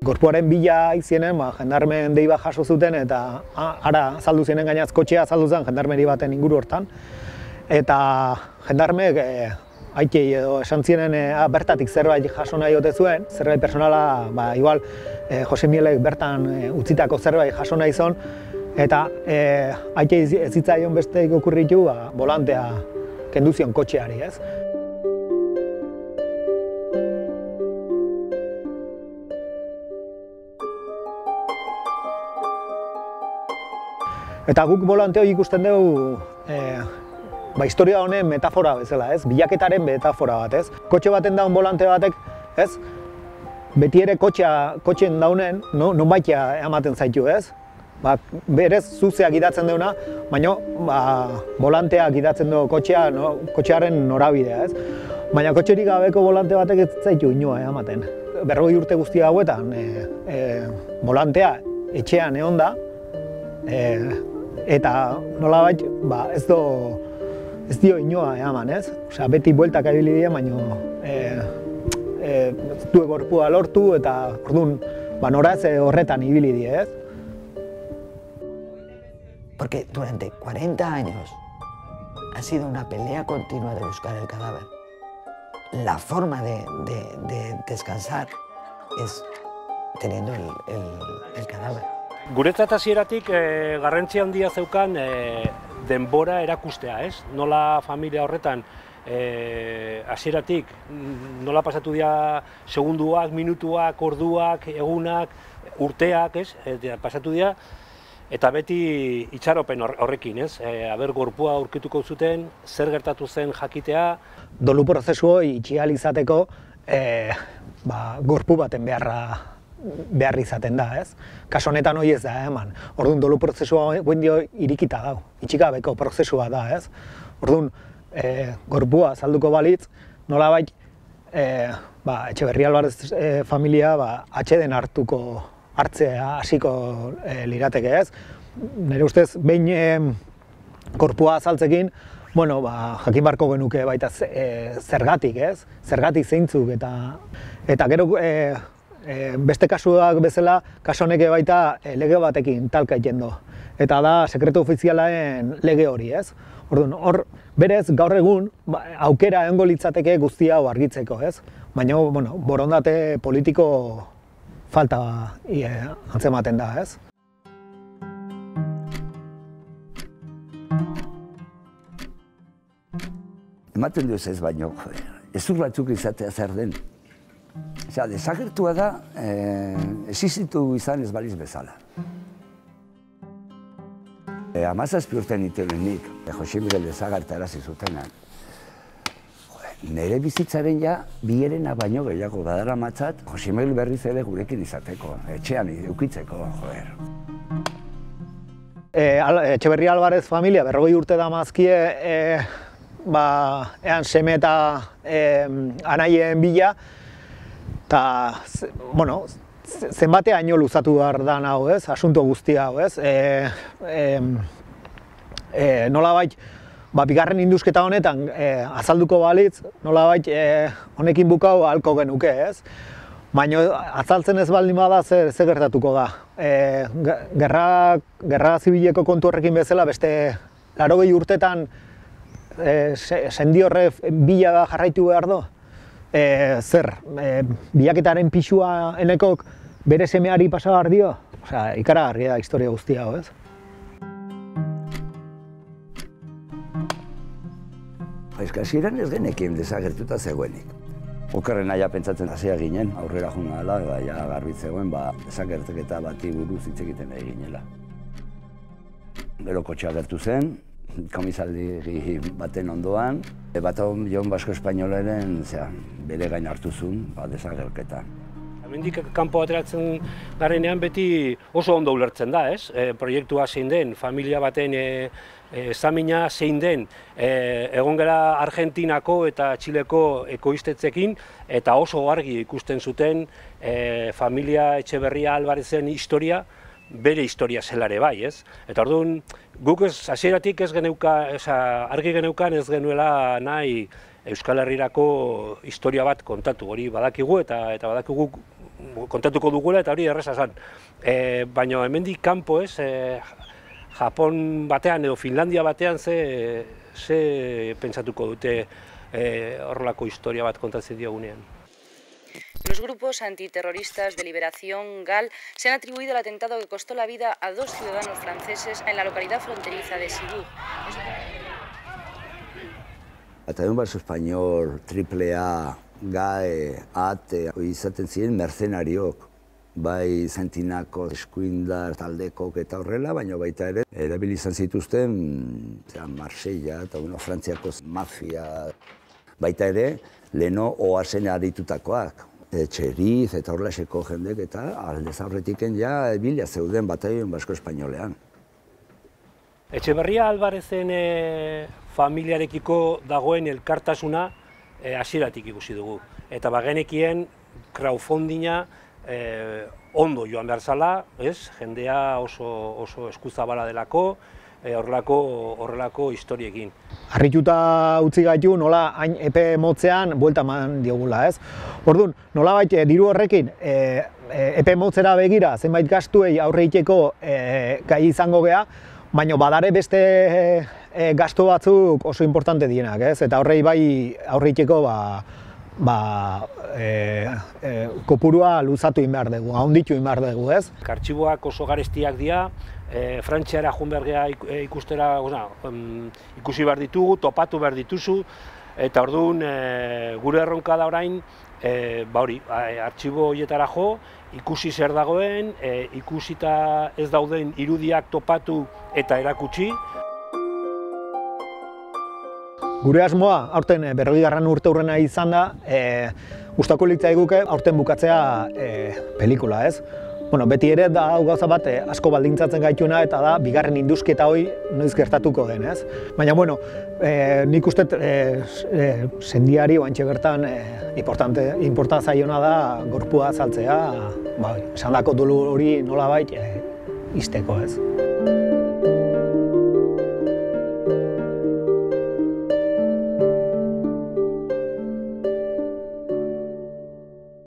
gorpuaren bila aizienen, jendarmen dei bat jaso zuten, eta ara azaldu zienen gainaz, kotxea azaldu zen jendarmeri baten inguru hortan. Eta jendarmek haitei edo esan zienen bertatik zerbait jaso nahi ote zuen, zerbait personala, igual, Jose Mielek bertan utzitako zerbait jaso nahi zon, eta haitei ez zitzaion besteik okurritu, bolantea kendu zion kotxeari, ez? Eta guk volante hori ikusten dugu historia honen metafora bezala, ez? Bilaketaren metafora bat, ez? Kotxe baten daun volante batek, ez? Beti ere kotxen daunen, nonbaitea ematen zaitu, ez? Berez zuzea gidatzen duena, baina volantea gidatzen du kotxearen norabidea, ez? Baina kotxerik gabeko volante batek ez zaitu inoa ematen. 40 urte guzti hauetan, volantea etxean egon da, eta nolabait ez dio inoa eman, ez? Osea, beti bueltak ibili dira, baina ez du gorpua lortu eta orduan noraz horretan ibili dira, ez? Porque durante 40 años ha sido una pelea continua de buscar el cadáver. La forma de descansar es teniendo el cadáver. Guretzat hasieratik garrantzia handia zeukan denbora erakustea, ez? Nola familia horretan hasieratik nola pasatu dira segunduak, minutuak, orduak, egunak, urteak, ez? Pasatu dira eta beti itxaropen horrekin, ez? Aber gorpua aurkituko zuten, zer gertatu zen jakitea. Dolu prozesu hori itxi ahal izateko gorpu baten behar izaten da, ez? Kaso honetan hori ez da eman. Orduan, dolu prozesua guendio irikita dau, itxikabeko prozesua da, ez? Orduan, gorpua salduko balitz, nolabait, Etxeberria Alvarez familia atxeden hartzea hasiko lirateke, ez? Nire ustez, behin gorpua azaltzekin, jakin barko genuke baita zergatik, ez? Zergatik zeintzuk, eta gero beste kasuak bezala, kasu honek baita lege batekin talka egiten du. Eta da, sekretu ofizialaren lege hori, ez? Orduan, hor, berez, gaur egun, aukera egongo litzateke guztia hau argitzeko, ez? Baina, borondate politiko falta antzematen da, ez? Ematen duz ez baino, ezur batzuk izatea zer den. Osea, desagertua da, existitu izan ez baliz bezala. 17 urte nituenik, Jose Miguel desagertarazi zutenan. Nire bizitzaren biherena baino gehiago badara matzat, Jose Miguel berriz ere gurekin izateko, etxean edukitzeko, joder. Etxeberria Alvarez familia, 40 urte da mazkie, ean seme eta anaien bila, eta, zenbateaino luzatu behar da hau, ez? Asunto guztia hau, ez? Nolabait, bigarren indusketa honetan azalduko balitz, nolabait honekin bukau ahalko genuke, ez? Baina azaltzen ez baldin bada zer gertatuko da. Gerra zibileko kontu horrekin bezala, beste 80 urtetan sendi horre bila jarraitu behar du. Zer, bilaketaren pixua enekok bere semeari pasa behar dio? Osea, ikaragarria da historia guztia hau, ez? Hasieran ez genekien desagertuta zegoenik. Okerren naia pentsatzen hasia ginen, aurrera joan gala, garbitzegoen, desagerteketa bati buruz hitz egiten ginela. Gero kotxea gertu zen, komisaldi baten ondoan, Batallón Basko Espainolaren bere gain hartu zuen desagerketa. Hemendik kanpo ateratzen garenean beti oso ondo ulertzen da, ez? Proiektua zein den, familia baten zamina zein den, egon gara Argentinako eta Txileko ekoiztetzekin, eta oso argi ikusten zuten familia Etxeberria Alvarezen historia, bere historia zelare bai, ez? Eta orduan, guk hasieratik ez argi geneukan ez genuela nahi Euskal Herrirako historia bat kontatu, hori badakigu eta badakigu kontatuko dugula eta hori erreza zen. Baina hemendik kanpo ez, Japon batean edo Finlandia batean ze pentsatuko dute horrelako historia bat kontatzen diogunean. Los grupos antiterroristas de Liberación GAL se han atribuido el atentado que costó la vida a 2 ciudadanos franceses en la localidad fronteriza de Cibourg. Batallón Baso Español, AAA, GAE, ATE, izaten ziren mercenariok, bai Sentinako, eskuindar, taldekok eta horrela, baina baita ere, erabili izan zituzten, Marsella eta Frantziako mafia, baita ere, leheno oazen aritutakoak. Txeriz eta horrelaxeko jendek eta aldez aurretiken ja bila zeuden Batallón Basko Espainolean. Etxeberria Albarezen familiarekiko dagoen elkartasuna hasieratik ikusi dugu. Eta bagenekien crowdfundinga ondo joan behar zala, jendea oso eskuzabala delako, horrelako historiekin. Harrituta utzi gaitu nola hain epe motzean buelta eman diogula, ez? Orduan, nolabait diru horrekin epe motzera begira zenbait gastuei aurre egiteko gai izango gea, baina badare beste gastu batzuk oso importante dienak, ez? Eta horrei bai aurre egiteko kopurua luzatu egin behar dugu, handitu egin behar dugu, ez? Artxiboak oso garestiak dira, Frantziara joan behar ikustera, ikusi behar ditugu, topatu behar dituzu, eta orduan gure erronka da orain, artxibo horietara jo, ikusi zer dagoen, ikusita ez dauden irudiak topatu eta erakutsi. Gure asmoa, aurten 40. urteurrena izan da, gustatuko litzaiguke aurten bukatzea pelikula, ez? Beti ere da gauza bat asko baldintzatzen gaituna eta da bigarren indusketa hori noiz gertatuko den, ez? Baina, nik uste sendiari oantxe bertan inporta zaiona da gorpua azaltzea, esandako dolu hori nolabait izteko, ez?